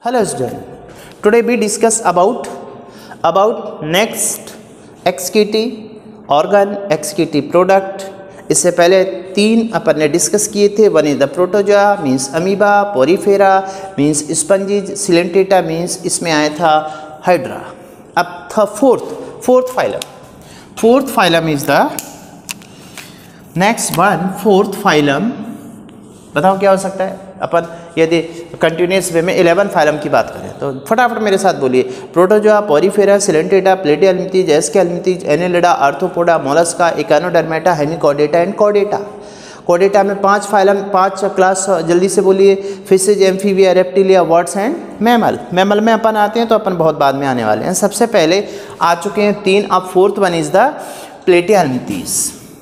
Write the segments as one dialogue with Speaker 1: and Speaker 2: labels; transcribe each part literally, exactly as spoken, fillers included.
Speaker 1: Hello student. Today we discuss about about next excretory organ excretory product. इससे पहले तीन अपन ने डिस्कस किए थे. One is the protozoa means amoeba, porifera means sponges, coelenterata means इसमें आया था हाइड्रा. अब था fourth fourth phylum. Fourth phylum is the next one. Fourth phylum बताओ क्या हो सकता है. अपन यदि कंटिन्यूस वे में इलेवन फाइलम की बात करें तो फटाफट मेरे साथ बोलिए. Protozoa, Porifera, Coelenterata, प्लेटिहेल्मिंथीज, एस्केल्मिंथीज, Annelida, arthropoda, mollusca, echinodermata, hemichordata and कोडेटा. कोडेटा में पांच फाइलम, पांच क्लास. जल्दी से बोलिए. Fishes, amphibia, reptilia, words and mammal. Mammal में अपन आते हैं तो अपन बहुत बाद में आने वाले हैं. सबसे पहले आ चुके हैं तीन. अब fourth one is the platyhelminthes.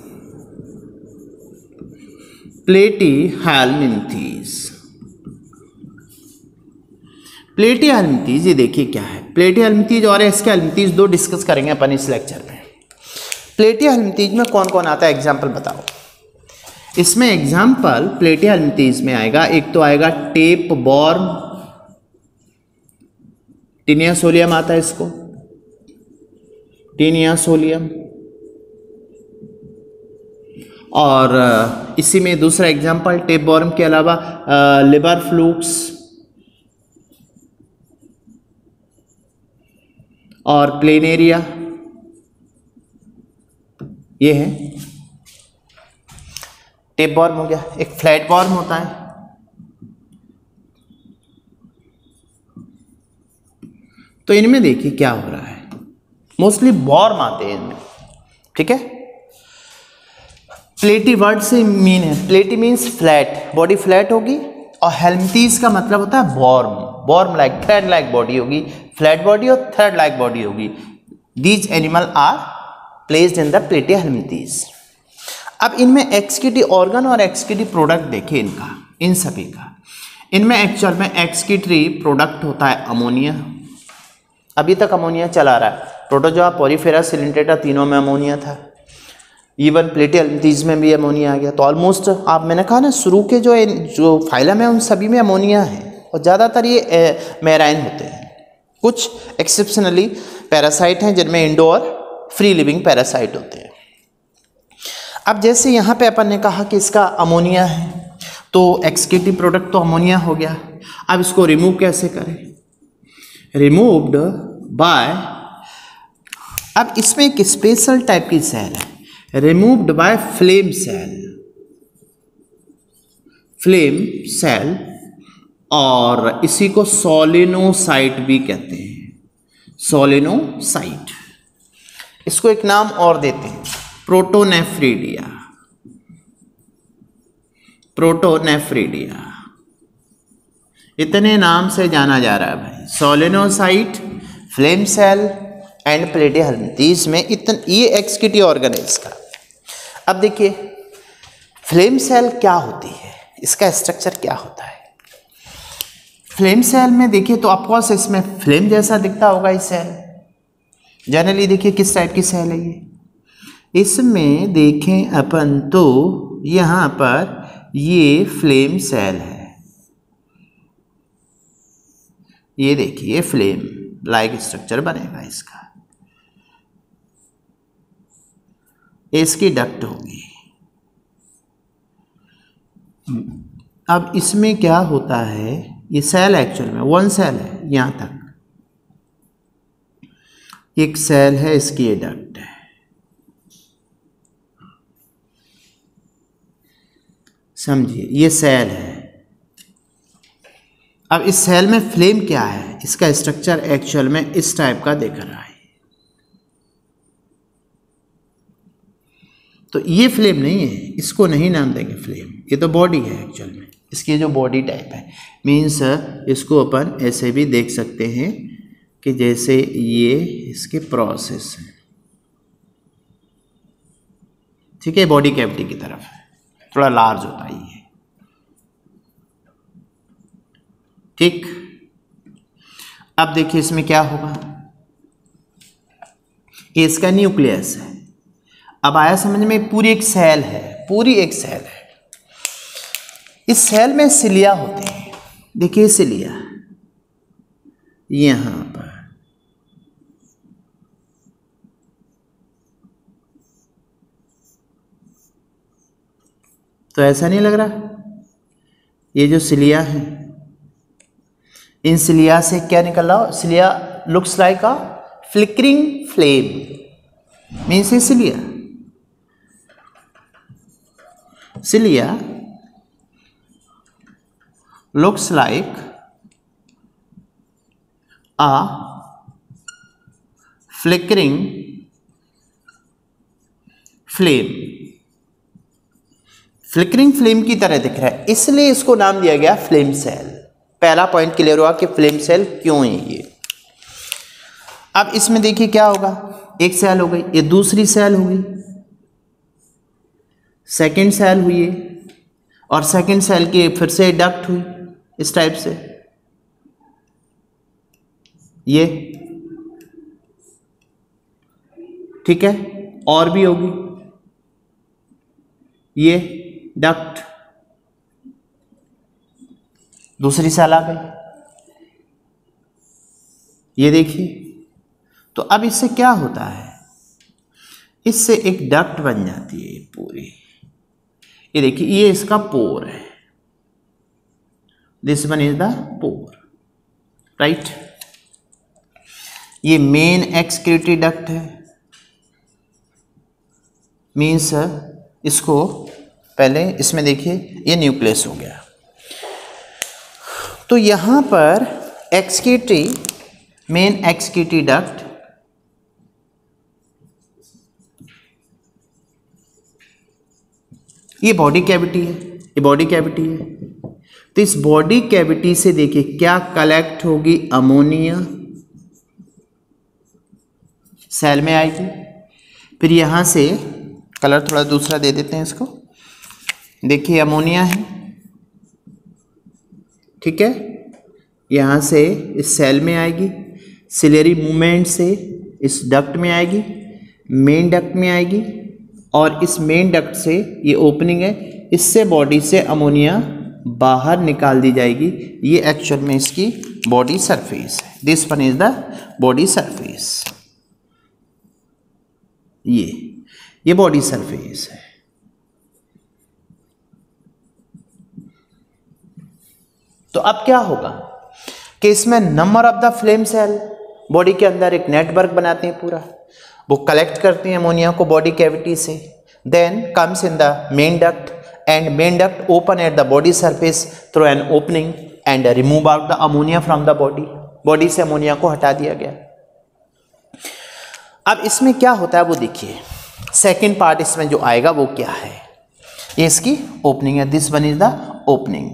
Speaker 1: Platyhelminthes platyhelminthes ये देखिए क्या है. प्लेटिहेल्मिंथीज और एस्केल्मिंथीज दो डिस्कस करेंगे अपन इस लेक्चर में. प्लेटिहेल्मिंथीज में कौन कौन आता है एग्जांपल बताओ. इसमें एग्जांपल प्लेटिहेल्मिंथीज में आएगा. एक तो आएगा टेप बॉर्म, टीनिया सोलियम आता है इसको, टीनिया सोलियम. और इसी में दूसरा एग्जांपल टेप बॉर्म के अलावा लिबर फ्लूक्स और प्लेनेरिया ये है. टेप बॉर्म हो गया. एक फ्लैट बॉर्म होता है. तो इनमें देखिए क्या हो रहा है. मोस्टली बॉर्म आते हैं इनमें. ठीक है. प्लेटी वर्ड से मीन है. प्लेटी मीन्स फ्लैट, बॉडी फ्लैट होगी. और हेल्मिंथीज का मतलब होता है worm. Worm like thread like body होगी. फ्लैट बॉडी और थ्रेड लाइक बॉडी होगी. These animal are placed in the platyhelminthes. अब इनमें एक्सक्यूटी ऑर्गन और एक्सक्यूटी प्रोडक्ट देखिए इनका, इन सभी का. इनमें एक्चुअल में एक्सक्यूटरी प्रोडक्ट होता है अमोनिया. अभी तक अमोनिया चला रहा है. प्रोटोजोआ, पोरीफेरा, सिलेंटेटा तीनों में अमोनिया था. इवन प्लेटिहेल्मिंथीज में भी अमोनिया आ गया. तो ऑलमोस्ट आप मैंने कहा ना शुरू के जो जो फाइलम है उन सभी में अमोनिया है. और ज़्यादातर ये मैराइन होते हैं. कुछ एक्सेप्शनली पैरासाइट हैं जिनमें इंडोर फ्री लिविंग पैरासाइट होते हैं. अब जैसे यहाँ पे अपन ने कहा कि इसका अमोनिया है तो एक्सक्यूटिव प्रोडक्ट तो अमोनिया हो गया. अब इसको रिमूव कैसे करें. रिमूव्ड बाय, अब इसमें एक स्पेशल टाइप की सेल है. Removed by flame cell. Flame cell और इसी को सोलेनोसाइट भी कहते हैं. सोलेनोसाइट. इसको एक नाम और देते हैं प्रोटोनेफ्रिडिया. प्रोटोनेफ्रिडिया इतने नाम से जाना जा रहा है भाई. Solenocyte, flame cell and platyhelminthes में इतन ये एक्सक्यूटिव ऑर्गन है इसका. अब देखिए फ्लेम सेल क्या होती है, इसका स्ट्रक्चर क्या होता है. फ्लेम सेल में देखिए तो ऑफकोर्स इसमें फ्लेम जैसा दिखता होगा. इस सेल जनरली देखिए किस टाइप की सेल है ये. इसमें देखें अपन तो यहाँ पर ये फ्लेम सेल है. ये देखिए फ्लेम लाइक स्ट्रक्चर बनेगा इसका. इसकी डक्ट होगी. अब इसमें क्या होता है, ये सेल एक्चुअल में वन सेल है. यहां तक एक सेल है, इसकी ये डक्ट है. समझिए ये सेल है. अब इस सेल में फ्लेम क्या है, इसका स्ट्रक्चर एक्चुअल में इस टाइप का दिख रहा है. तो ये फ्लेम नहीं है, इसको नहीं नाम देंगे फ्लेम. ये तो बॉडी है एक्चुअल में. इसकी जो बॉडी टाइप है मीन्स इसको अपन ऐसे भी देख सकते हैं कि जैसे ये इसके प्रोसेस है. ठीक है. बॉडी कैविटी की तरफ है, थोड़ा लार्ज होता है ये. ठीक. अब देखिए इसमें क्या होगा. ये इसका न्यूक्लियस है. अब आया समझ में. पूरी एक सेल है, पूरी एक सेल है. इस सेल में सिलिया होते हैं. देखिए सिलिया, यहां पर। तो ऐसा नहीं लग रहा? ये जो सिलिया है, इन सिलिया से क्या निकल रहा हो? Cilia looks like a flickering flame, means ये cilia cilia looks like a flickering flame, flickering flame की तरह दिख रहा है, इसलिए इसको नाम दिया गया फ्लेम सेल। पहला पॉइंट क्लियर हुआ कि फ्लेम सेल क्यों है ये। अब इसमें देखिए क्या होगा, एक सेल हो गई, ये दूसरी सेल हो गई, सेकेंड सेल हुई है, और सेकेंड सेल की फिर से डक्ट हुई इस टाइप से, ये ठीक है, और भी होगी ये डक्ट, दूसरी सेल आ गई, ये देखिए। तो अब इससे क्या होता है, इससे एक डक्ट बन जाती है पूरी, ये देखिए, ये इसका पोर है, this one is the pore, right. ये मेन एक्सक्रीटरी डक्ट है, मीन्स इसको पहले इसमें देखिए ये न्यूक्लियस हो गया, तो यहां पर एक्सक्रीटरी, मेन एक्सक्रीटरी डक्ट, ये बॉडी कैविटी है, ये बॉडी कैविटी है, तो इस बॉडी कैविटी से देखिए क्या कलेक्ट होगी, अमोनिया सेल में आएगी, फिर यहां से कलर थोड़ा दूसरा दे देते हैं इसको, देखिए अमोनिया है, ठीक है, यहां से इस सेल में आएगी, सिलेरी मूवमेंट से इस डक्ट में आएगी, मेन डक्ट में आएगी, और इस मेन डक्ट से ये ओपनिंग है, इससे बॉडी से अमोनिया बाहर निकाल दी जाएगी। ये एक्चुअल में इसकी बॉडी सरफेस है, this one is the body surface, ये ये बॉडी सरफेस है। तो अब क्या होगा कि इसमें number of the flame cell body के अंदर एक नेटवर्क बनाते हैं पूरा, वो कलेक्ट करते हैं अमोनिया को बॉडी कैविटी से, then comes in the main duct, and main duct open at the body surface through an opening and remove out the ammonia from the body, body से ammonia को हटा दिया गया। अब इसमें क्या होता है वो देखिए, सेकेंड पार्ट इसमें जो आएगा वो क्या है, ये इसकी ओपनिंग है, this one is the opening.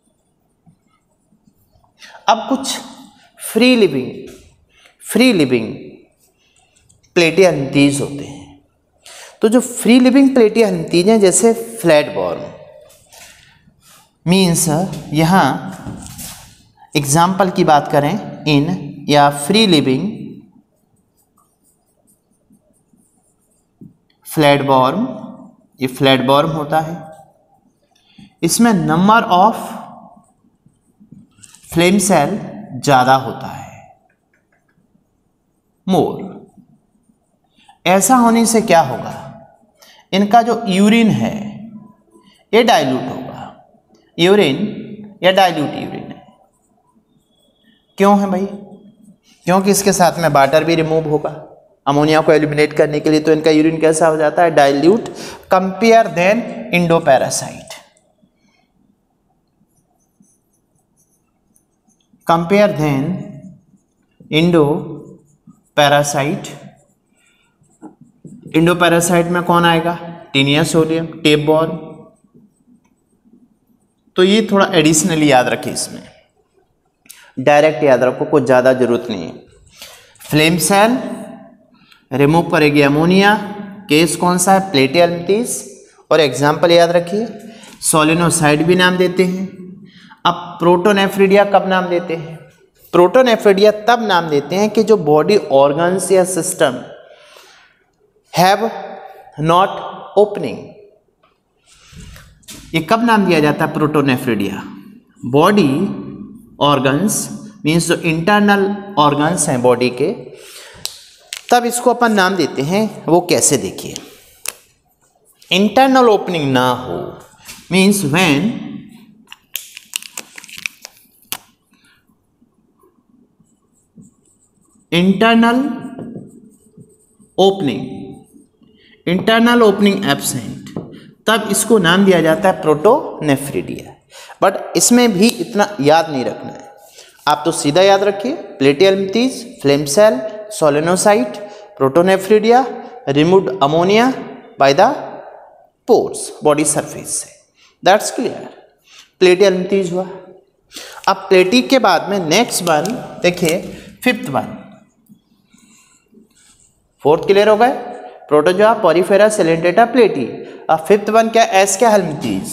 Speaker 1: अब कुछ free living free living platyhelminthes होते हैं, तो जो फ्री लिविंग प्लेटिहेल्मिंथीज हैं, जैसे फ्लैट बॉर्म, मीन्स यहाँ एग्जाम्पल की बात करें, इन या फ्री लिविंग फ्लैट बॉर्म, ये फ्लैट बॉर्म होता है, इसमें नंबर ऑफ फ्लेम सेल ज़्यादा होता है, मोर। ऐसा होने से क्या होगा, इनका जो यूरिन है ये डाइल्यूट होगा, यूरिन या डाइल्यूट यूरिन है। क्यों है भाई? क्योंकि इसके साथ में वाटर भी रिमूव होगा अमोनिया को एलिमिनेट करने के लिए, तो इनका यूरिन कैसा हो जाता है, dilute, compare then endoparasite, compare then endoparasite. Endoparasite में कौन आएगा, टीनिया सोडियम, टेप बॉर्म। तो ये थोड़ा एडिशनली याद रखें, इसमें डायरेक्ट याद रखो, कुछ ज़्यादा जरूरत नहीं है। फ्लेम सेल रिमूव करेगी अमोनिया, केस कौन सा है, प्लेटिहेल्मिंथीज, और एग्जाम्पल याद रखिए, सोलिनोसाइड भी नाम देते हैं। अब प्रोटोनेफ्रिडिया कब नाम देते हैं, प्रोटोनेफ्रिडिया तब नाम देते हैं कि जो बॉडी ऑर्गन्स या सिस्टम हैव नॉट ओपनिंग। ये कब नाम दिया जाता है प्रोटोनेफ्रिडिया, बॉडी ऑर्गन्स मीन्स जो इंटरनल ऑर्गन्स हैं बॉडी के, तब इसको अपन नाम देते हैं। वो कैसे, देखिए, इंटरनल ओपनिंग ना हो means when internal opening internal opening absent, तब इसको नाम दिया जाता है प्रोटोनेफ्रिडिया। बट इसमें भी इतना याद नहीं रखना है, आप तो सीधा याद रखिए platyhelminthes, flame cell, solenocyte, protonephridia, removed ammonia by the pores body surface से, दैट्स क्लियर। प्लेटिहेल्मिंथेस हुआ। अब प्लेटी के बाद में नेक्स्ट वन देखिए, फिफ्थ वन, फोर्थ क्लियर हो गए, प्रोटोजोआ, पॉरीफेरा, सिलेंटेटा, प्लेटी। अब फिफ्थ वन क्या, aschelminthes,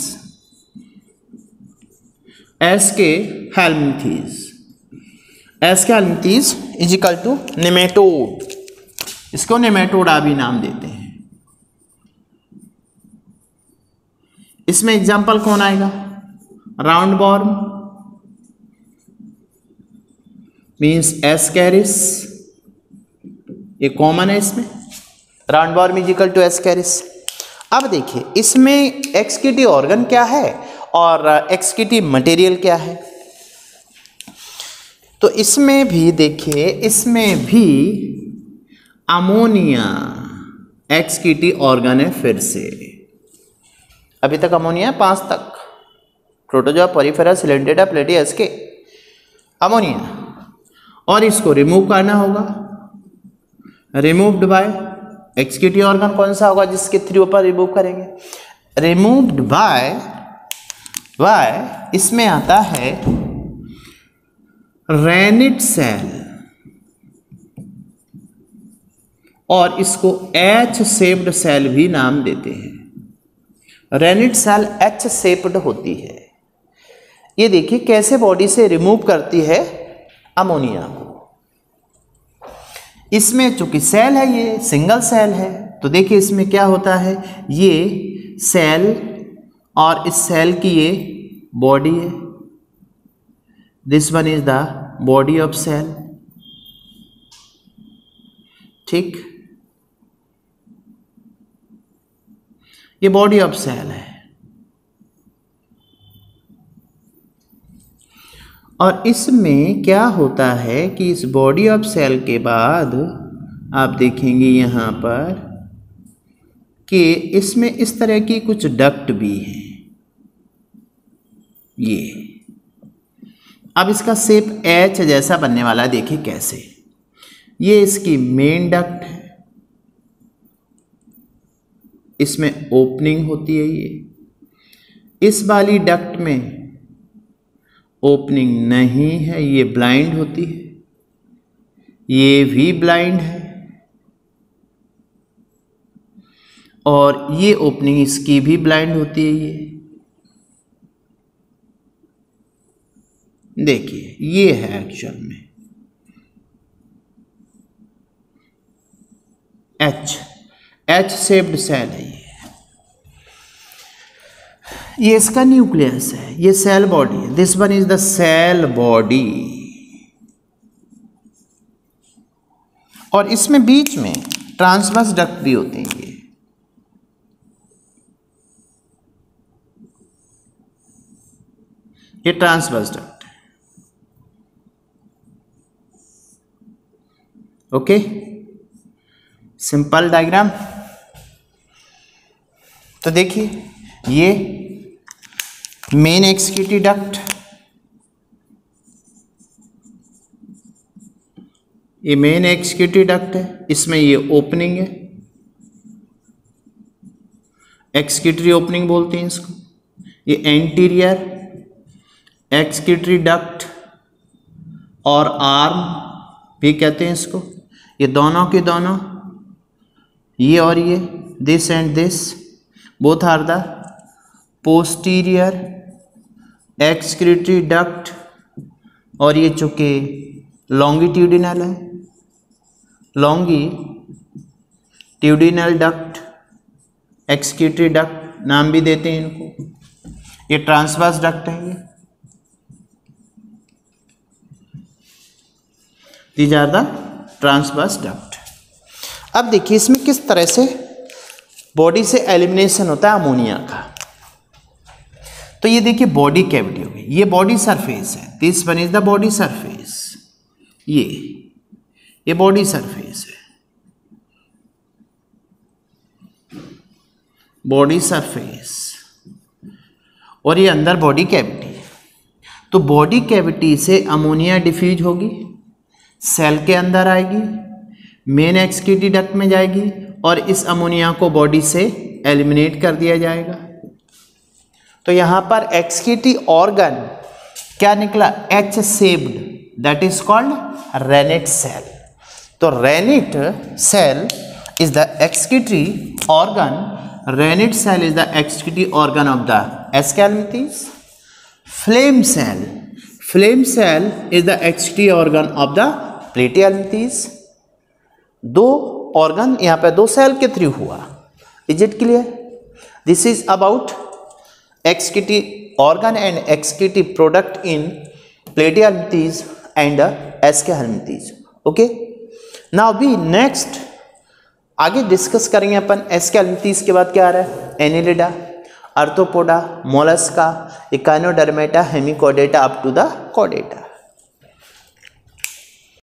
Speaker 1: aschelminthes, aschelminthes is equal to nematode, इसको नेमेटोडा भी नाम देते हैं। इसमें एग्जांपल कौन आएगा, राउंड वॉर्म मीन्स एस्कैरिस, ये कॉमन है इसमें, round worm is equal to ascaris. अब देखिए इसमें एक्सक्रीटिव ऑर्गन क्या है और एक्सक्रीटिव मटेरियल क्या है, तो इसमें भी देखिए, इसमें भी अमोनिया एक्सक्रीटिव ऑर्गन है। फिर से अभी तक अमोनिया पांच तक, प्रोटोजोआ, पॉरीफेरा, सिलेंटेटा, प्लेटी, एस्के, अमोनिया, और इसको रिमूव करना होगा। रिमूव्ड बाय एक्सक्रीटिव ऑर्गन कौन सा होगा जिसके थ्रू पर रिमूव करेंगे, रिमूव्ड बाय बाय इसमें आता है रेनिट सेल, और इसको एच शेप्ड सेल भी नाम देते हैं। रेनिट सेल एच शेप्ड होती है। ये देखिए कैसे बॉडी से रिमूव करती है अमोनिया को। इसमें चूंकि सेल है, ये सिंगल सेल है, तो देखिए इसमें क्या होता है, ये सेल और इस सेल की ये बॉडी है, this one is the body of cell, ठीक, ये बॉडी ऑफ सेल है। और इसमें क्या होता है कि इस बॉडी ऑफ सेल के बाद आप देखेंगे यहाँ पर कि इसमें इस तरह की कुछ डक्ट भी हैं। ये अब इसका शेप एच जैसा बनने वाला है, देखिए कैसे, ये इसकी मेन डक्ट है, इसमें ओपनिंग होती है। ये इस वाली डक्ट में ओपनिंग नहीं है, ये ब्लाइंड होती है, ये भी ब्लाइंड है, और ये ओपनिंग इसकी भी ब्लाइंड होती है। ये देखिए ये है एक्चुअल में एच एच शेप्ड सेल है। ये ये इसका न्यूक्लियस है, ये सेल बॉडी है, this one is the cell body. और इसमें बीच में ट्रांसवर्स डक्ट भी होते हैं। ये ये ट्रांसवर्स डक्ट है, ओके, सिंपल डायग्राम। तो देखिए ये मेन एक्सक्रीटिव डक्ट, ये मेन एक्सक्रीटिव डक्ट है, इसमें ये ओपनिंग है, एक्सक्रीटरी ओपनिंग बोलते हैं इसको। ये एंटीरियर एक्सक्रीटरी डक्ट और आर्म भी कहते हैं इसको। ये दोनों के दोनों, ये और ये, this and this both are the posterior excretory duct, और ये चूंकि लॉन्गिट्यूडिनल है, लॉन्गिट्यूडिनल डक्ट, एक्सक्रीटरी डक्ट नाम भी देते हैं इनको। ये ट्रांसवर्स डक्ट है। ये these are the transverse duct. अब देखिए इसमें किस तरह से बॉडी से एलिमिनेशन होता है अमोनिया का। तो ये देखिए बॉडी कैविटी हो गई, ये बॉडी सरफेस है, this one is the body surface, ये ये बॉडी सरफेस है, बॉडी सरफेस, और ये अंदर बॉडी कैविटी है। तो बॉडी कैविटी से अमोनिया डिफ्यूज होगी, सेल के अंदर आएगी, मेन एक्सक्रीटरी डक्ट में जाएगी और इस अमोनिया को बॉडी से एलिमिनेट कर दिया जाएगा। तो यहाँ पर एक्सक्रीटरी ऑर्गन क्या निकला, H shaped, that is called renette cell. तो renette cell is the excretory organ, renette cell is the excretory organ of the aschelminthes. Flame cell, flame cell is the excretory organ of the platyhelminthes. दो organ यहाँ पे दो cell के through हुआ, is it clear? This is about excretory organ and excretory product in platyhelminthes and aschelminthes. Okay, now we next आगे discuss करेंगे अपन एस्केल्मिथीज के बाद क्या आ रहा है, annelida, arthropoda, mollusca, echinodermata, hemichordata up to the कोडेटा।